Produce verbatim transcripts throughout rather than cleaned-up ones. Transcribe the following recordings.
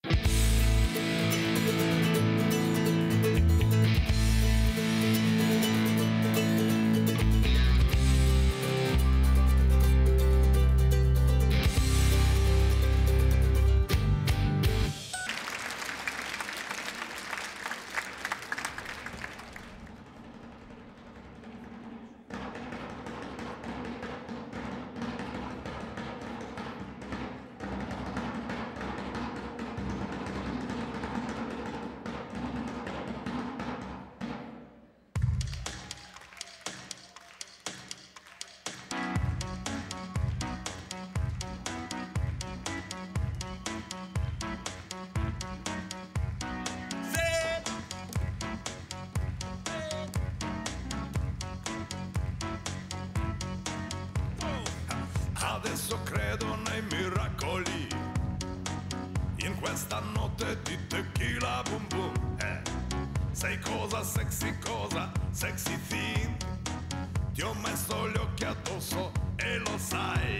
Adesso credo nei miracoli, in questa notte di tequila boom boom. eh. Sei cosa sexy, cosa sexy thing. Ti ho messo gli occhi addosso e lo sai.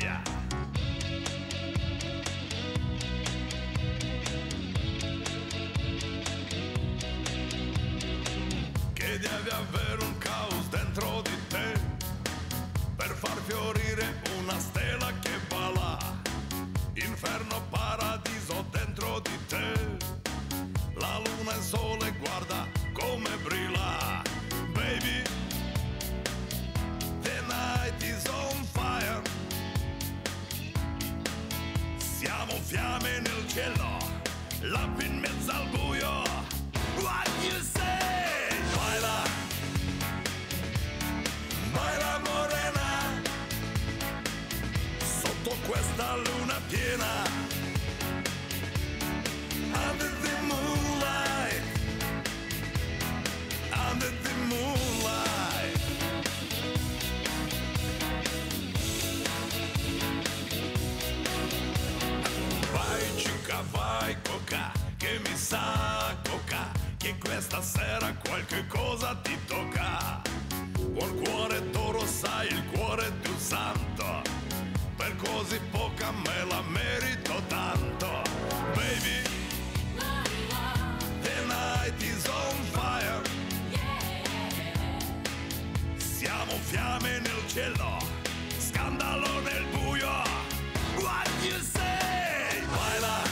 Che devi avere un caos dentro di te per far fiorire una stella che balla. Inferno, paradiso dentro di te. La luna e il sole, guarda come brilla. Baby, the night is on fire. Siamo fiamme nel cielo, lampi in mezzo al buio. What you say? Baila, baila morena, sotto questa luna piena. Under the moonlight, under the moonlight. Vai ciucca, vai coca, che mi sa coca, che questa sera qualche cosa ti tocca. Buon cuore d'oro, sai, il cuore di un santo, per così poca me la merito tanto. Baby, the night is on fire. Siamo fiamme nel cielo, scandalo nel buio. What you say? Baila,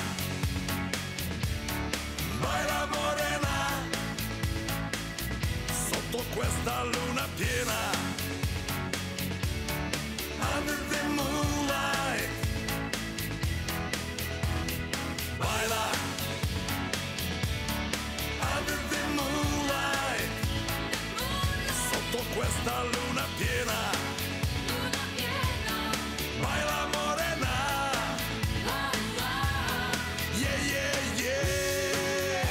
baila morena, sotto questa luna piena. Under the moonlight. Baila, under the moonlight, sotto questa luna piena. Baila morena, yeah yeah yeah.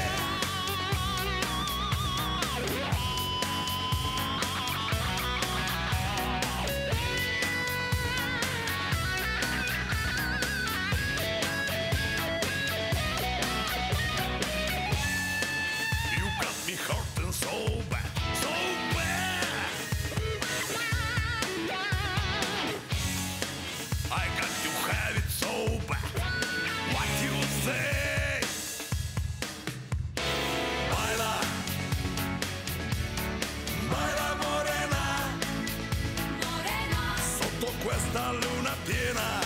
You got me hurting so bad, so bad. I got to have it so bad. What you say? Baila, baila morena, sotto questa luna piena.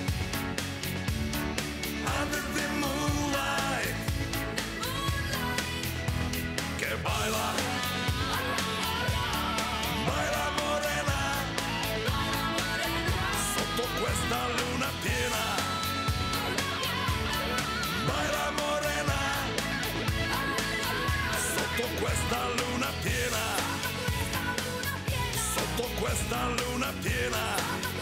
Under the moonlight, che baila, baila morena, sotto questa luna piena. Baila morena, sotto questa luna piena. Sotto questa luna piena.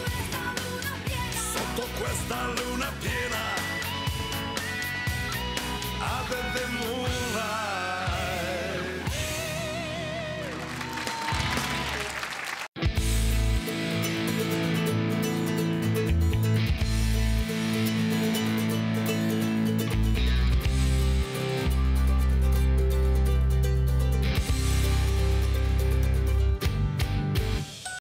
Sotto questa luna piena. Under the moon.